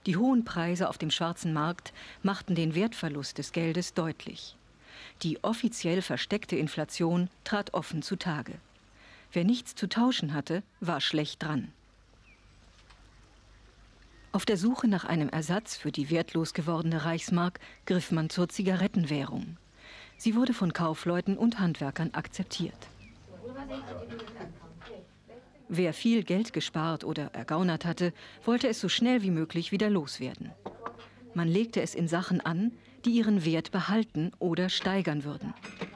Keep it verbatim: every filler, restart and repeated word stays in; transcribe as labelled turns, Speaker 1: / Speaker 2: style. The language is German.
Speaker 1: Die hohen Preise auf dem schwarzen Markt machten den Wertverlust des Geldes deutlich. Die offiziell versteckte Inflation trat offen zutage. Wer nichts zu tauschen hatte, war schlecht dran. Auf der Suche nach einem Ersatz für die wertlos gewordene Reichsmark griff man zur Zigarettenwährung. Sie wurde von Kaufleuten und Handwerkern akzeptiert. Wer viel Geld gespart oder ergaunert hatte, wollte es so schnell wie möglich wieder loswerden. Man legte es in Sachen an, die ihren Wert behalten oder steigern würden.